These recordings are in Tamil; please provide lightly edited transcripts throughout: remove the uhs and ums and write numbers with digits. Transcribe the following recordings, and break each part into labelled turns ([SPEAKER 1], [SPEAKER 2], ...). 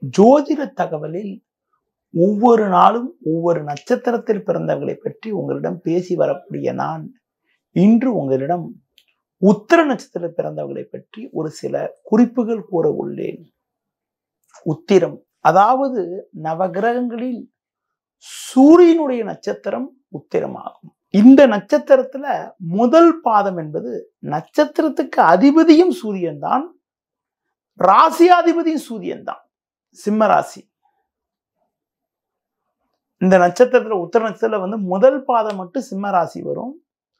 [SPEAKER 1] ஜோதிட தகவலில் ஒவ்வொரு நாளும் ஒவ்வொரு நட்சத்திரத்தில் பிறந்தவர்களை பற்றி உங்களிடம் பேசி வரக்கூடிய நான் இன்று உங்களிடம் உத்திர நட்சத்திரத்தில் பிறந்தவர்களை பற்றி ஒரு சில குறிப்புகள் கூற உள்ளேன். உத்திரம், அதாவது நவகிரகங்களில் சூரியனுடைய நட்சத்திரம் உத்திரமாகும். இந்த நட்சத்திரத்துல முதல் பாதம் என்பது நட்சத்திரத்துக்கு அதிபதியும் சூரியன் தான், ராசியாதிபதியும் சூரியன் தான். சிம்ம ராசி. இந்த நட்சத்திரத்துல உத்திர நட்சத்திரத்துல முதல் பாதம் மட்டும் சிம்ம ராசி வரும்.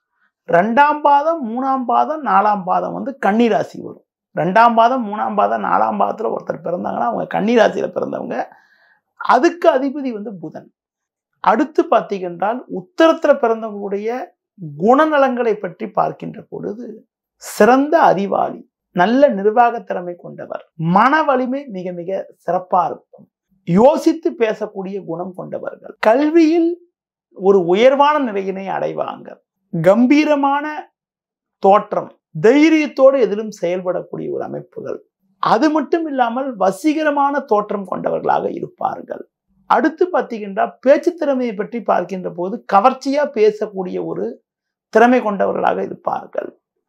[SPEAKER 1] 2ஆம் பாதம் 3ஆம் பாதம் 4ஆம் பாதம் கன்னி ராசி வரும். 2ஆம் பாதம் 3ஆம் பாதம் 4ஆம் பாதத்துல ஒருத்தர் பிறந்தாங்கன்னா அவங்க கன்னி ராசியில பிறந்தவங்க. அதுக்கு அதிபதி புதன். அடுத்து பார்த்தீங்கன்றால் உத்தரத்துல பிறந்தவங்களுடைய குணநலங்களை பற்றி பார்க்கின்ற பொழுது சிறந்த அறிவாளி, நல்ல நிர்வாக திறமை கொண்டவர், மன வலிமை மிக மிக சிறப்பா இருக்கும், யோசித்து பேசக்கூடிய குணம் கொண்டவர்கள், கல்வியில் ஒரு உயர்வான நிலையினை அடைவாங்க, கம்பீரமான தோற்றம், தைரியத்தோடு எதிலும் செயல்படக்கூடிய ஒரு அமைப்புகள், அது மட்டும் இல்லாமல் வசீகரமான தோற்றம் கொண்டவர்களாக இருப்பார்கள். அடுத்து பார்த்தீங்கன்னா பேச்சு திறமையை பற்றி பார்க்கின்ற போது கவர்ச்சியா பேசக்கூடிய ஒரு திறமை கொண்டவர்களாக இருப்பார்கள்.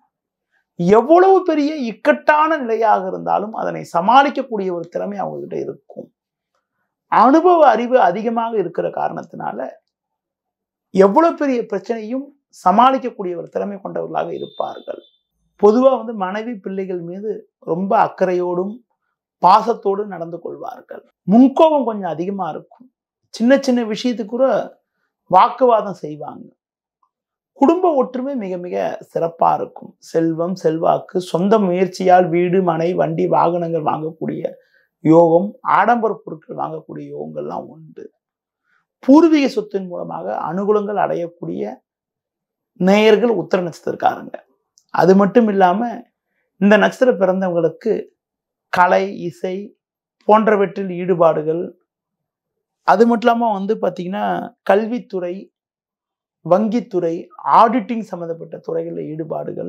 [SPEAKER 1] எவ்வளவு பெரிய இக்கட்டான நிலையாக இருந்தாலும் அதனை சமாளிக்கக்கூடிய ஒரு திறமை அவங்ககிட்ட இருக்கும். அனுபவ அறிவு அதிகமாக இருக்கிற காரணத்தினால எவ்வளவு பெரிய பிரச்சனையும் சமாளிக்கக்கூடிய ஒரு திறமை கொண்டவர்களாக இருப்பார்கள். பொதுவா மனைவி பிள்ளைகள் மீது ரொம்ப அக்கறையோடும் பாசத்தோடு நடந்து கொள்வார்கள். முன்கோபம் கொஞ்சம் அதிகமா இருக்கும். சின்ன சின்ன விஷயத்துக்கு கூட வாக்குவாதம் செய்வாங்க. குடும்ப ஒற்றுமை மிக மிக சிறப்பா இருக்கும். செல்வம், செல்வாக்கு, சொந்த முயற்சியால் வீடு, மனை, வண்டி, வாகனங்கள் வாங்கக்கூடிய யோகம், ஆடம்பர பொருட்கள் வாங்கக்கூடிய யோகங்கள்லாம் உண்டு. பூர்வீக சொத்தின் மூலமாக அனுகூலங்கள் அடையக்கூடிய நேயர்கள் உத்திர நட்சத்திரக்காரங்க. அது மட்டும் இல்லாம இந்த நட்சத்திரம் பிறந்தவங்களுக்கு கலை, இசை போன்றவற்றில் ஈடுபாடுகள், அது மட்டும் இல்லாம பார்த்தீங்கன்னா கல்வித்துறை, வங்கித்துறை, ஆடிட்டிங் சம்பந்தப்பட்ட துறைகளில் ஈடுபாடுகள்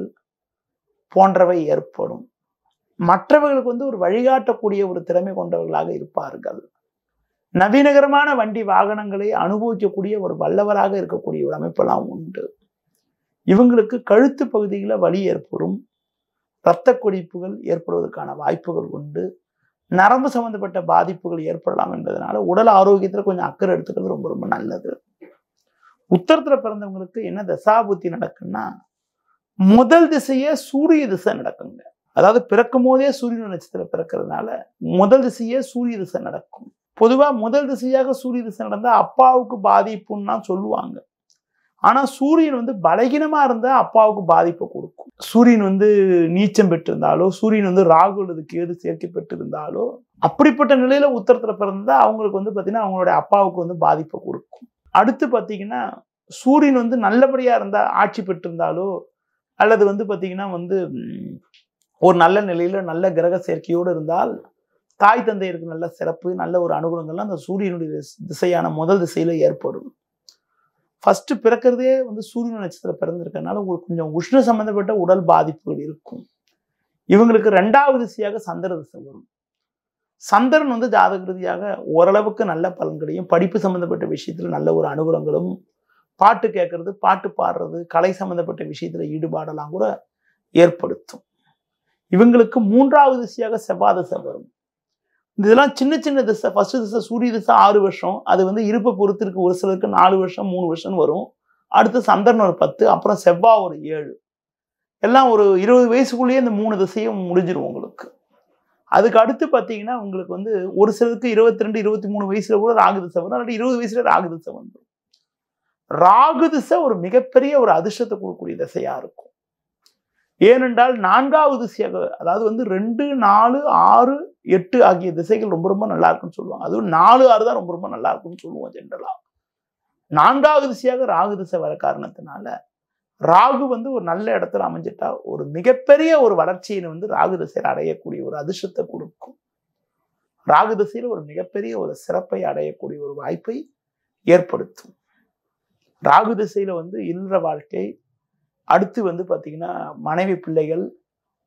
[SPEAKER 1] போன்றவை ஏற்படும். மற்றவர்களுக்கு ஒரு வழிகாட்டக்கூடிய ஒரு திறமை கொண்டவர்களாக இருப்பார்கள். நவீனகரமான வண்டி வாகனங்களை அனுபவிக்கக்கூடிய ஒரு வல்லவராக இருக்கக்கூடிய ஒரு அமைப்பெல்லாம் உண்டு. இவங்களுக்கு கழுத்து பகுதியில் வலி ஏற்படும், இரத்த கொதிப்புகள் ஏற்படுவதற்கான வாய்ப்புகள் உண்டு, நரம்பு சம்பந்தப்பட்ட பாதிப்புகள் ஏற்படலாம் என்பதனால உடல் ஆரோக்கியத்தில் கொஞ்சம் அக்கறை எடுத்துக்கிறது ரொம்ப ரொம்ப நல்லது. உத்தரத்துல பிறந்தவங்களுக்கு என்ன தசாபுத்தி நடக்குன்னா முதல் திசையே சூரிய திசை நடக்குங்க. அதாவது பிறக்கும் போதே சூரிய நட்சத்திரம் பிறக்கிறதுனால முதல் திசையே சூரிய திசை நடக்கும். பொதுவா முதல் திசையாக சூரிய திசை நடந்தா அப்பாவுக்கு பாதிப்புன்னா சொல்லுவாங்க. ஆனா சூரியன் பலகீனமா இருந்தா அப்பாவுக்கு பாதிப்பை கொடுக்கும். சூரியன் நீச்சம் பெற்றிருந்தாலோ, சூரியன் ராகு அல்லது கேது சேர்க்கை பெற்றிருந்தாலோ, அப்படிப்பட்ட நிலையில உத்தரத்துல பிறந்தா அவங்களுக்கு பாத்தீங்கன்னா அவங்களுடைய அப்பாவுக்கு பாதிப்பை கொடுக்கும். அடுத்து பார்த்தீங்கன்னா சூரியன் நல்லபடியா இருந்தா, ஆட்சி பெற்றிருந்தாலோ அல்லது பார்த்தீங்கன்னா ஒரு நல்ல நிலையில நல்ல கிரக சேர்க்கையோடு இருந்தால் தாய் தந்தையருக்கு நல்ல சிறப்பு, நல்ல ஒரு அனுகூலங்கள்லாம் அந்த சூரியனுடைய திசையான முதல் திசையில ஏற்படும். ஃபர்ஸ்ட் பிறக்கிறதே சூரியன் நட்சத்திரம் பிறந்திருக்கிறதுனால உங்களுக்கு கொஞ்சம் உஷ்ண சம்பந்தப்பட்ட உடல் பாதிப்புகள் இருக்கும். இவங்களுக்கு 2வது திசையாக சந்திர திசை வரும். சந்திரன் ஜாதக ரீதியாக ஓரளவுக்கு நல்ல பலன்களையும், படிப்பு சம்பந்தப்பட்ட விஷயத்துல நல்ல ஒரு அனுகூலங்களும், பாட்டு கேட்கறது, பாட்டு பாடுறது, கலை சம்பந்தப்பட்ட விஷயத்துல ஈடுபாடெல்லாம் கூட ஏற்படுத்தும். இவங்களுக்கு 3வது திசையாக செவ்வாய் திசை வரும். இதெல்லாம் சின்ன சின்ன திசை. ஃபர்ஸ்ட் திசை சூரிய திசை 6 வருஷம், அது இருப்பை பொறுத்து இருக்கு. ஒரு சிலருக்கு 4 வருஷம் 3 வருஷம் வரும். அடுத்து சந்திரன் ஒரு 10, அப்புறம் செவ்வாய் ஒரு 7. எல்லாம் ஒரு 20 வயசுக்குள்ளேயே இந்த 3 திசையும் முடிஞ்சிடும் உங்களுக்கு. அதுக்கு அடுத்து பார்த்தீங்கன்னா உங்களுக்கு ஒரு சிலருக்கு 22 23 வயசுல கூட ராகு திசை வரும், அல்லது 20 வயசுல ராகு திசை வந்துடும். ராகு திசை ஒரு மிகப்பெரிய ஒரு அதிர்ஷ்டத்தை கொடுக்கக்கூடிய திசையா இருக்கும். ஏனென்றால் 4வது திசையாக, அதாவது 2, 4, 6, 8 ஆகிய திசைகள் ரொம்ப ரொம்ப நல்லா இருக்குன்னு சொல்லுவாங்க. அதுவும் 4, 6 தான் ரொம்ப ரொம்ப நல்லா இருக்குன்னு சொல்லுவோம் ஜென்ரலா. 4வது திசையாக ராகு திசை வர காரணத்தினால ராகு ஒரு நல்ல இடத்துல அமைஞ்சிட்டா ஒரு மிகப்பெரிய ஒரு வளர்ச்சியை ராகு திசையில் அடையக்கூடிய ஒரு அதிர்ஷ்டத்தை கொடுக்கும். ராகு திசையில் ஒரு மிகப்பெரிய ஒரு சிறப்பை அடையக்கூடிய ஒரு வாய்ப்பை ஏற்படுத்தும். ராகு திசையில இல்லற வாழ்க்கை, அடுத்து பார்த்தீங்கன்னா மனைவி பிள்ளைகள்,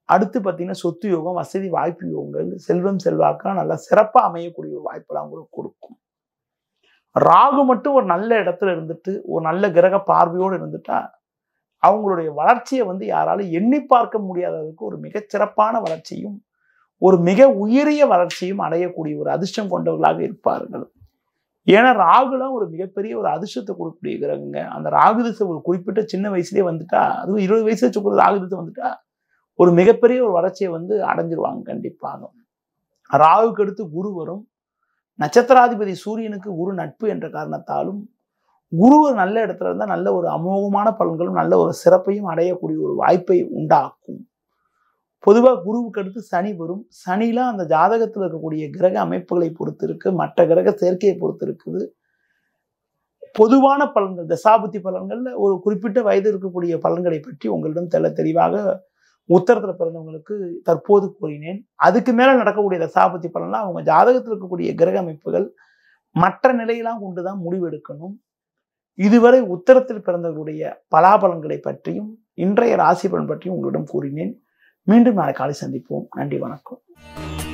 [SPEAKER 1] அடுத்து பார்த்தீங்கன்னா சொத்து யோகம், வசதி வாய்ப்பு யோகங்கள், செல்வம் செல்வாக்கெல்லாம் நல்லா சிறப்பாக அமையக்கூடிய ஒரு வாய்ப்பெல்லாம் உங்களுக்கு கொடுக்கும். ராகு மட்டும் ஒரு நல்ல இடத்துல இருந்துட்டு ஒரு நல்ல கிரக பார்வையோடு இருந்துட்டா அவங்களுடைய வளர்ச்சியை வந்து யாராலும் எண்ணி பார்க்க முடியாத அளவுக்கு ஒரு மிகச்சிறப்பான வளர்ச்சியும் ஒரு மிக உயரிய வளர்ச்சியும் அடையக்கூடிய ஒரு அதிர்ஷ்டம் கொண்டவர்களாக இருப்பார்கள். ஏன்னா ராகுலாம் ஒரு மிகப்பெரிய ஒரு அதிர்ஷ்டத்தை கொடுக்கக்கூடிய கிரகங்க. அந்த ராகு திசை ஒரு குறிப்பிட்ட சின்ன வயசுலேயே வந்துட்டா, அதுவும் 20 வயசு வச்சுக்கூட ராகு திசை வந்துட்டா ஒரு மிகப்பெரிய ஒரு வளர்ச்சியை வந்து அடைஞ்சிருவாங்க கண்டிப்பாக. ராகுக்கு அடுத்து குரு வரும். நட்சத்திராதிபதி சூரியனுக்கு குரு நட்பு என்ற காரணத்தாலும் குரு ஒரு நல்ல இடத்துல இருந்தால் நல்ல ஒரு அமோகமான பலன்களும் நல்ல ஒரு சிறப்பையும் அடையக்கூடிய ஒரு வாய்ப்பை உண்டாக்கும். பொதுவாக குருவுக்கு அடுத்து சனி வரும். சனிலாம் அந்த ஜாதகத்தில் இருக்கக்கூடிய கிரக அமைப்புகளை பொறுத்து இருக்கு, மற்ற கிரக சேர்க்கையை பொறுத்து இருக்குது. பொதுவான பலன்கள் தசாபுத்தி பலன்கள்ல ஒரு குறிப்பிட்ட வயது இருக்கக்கூடிய பலன்களை பற்றி உங்களிடம் தெளிவாக உத்தரத்தில் பிறந்தவங்களுக்கு தற்போது கூறினேன். அதுக்கு மேல நடக்கக்கூடிய தசாபுத்தி பலன்லாம் அவங்க ஜாதகத்தில் இருக்கக்கூடிய கிரக அமைப்புகள் மற்ற நிலையெல்லாம் கொண்டுதான் முடிவெடுக்கணும். இதுவரை உத்தரத்தில் பிறந்தவர்களுடைய பலாபலன்களை பற்றியும் இன்றைய ராசி பலன் பற்றியும் உங்களிடம் கூறினேன். மீண்டும் நாளை காலை சந்திப்போம். நன்றி, வணக்கம்.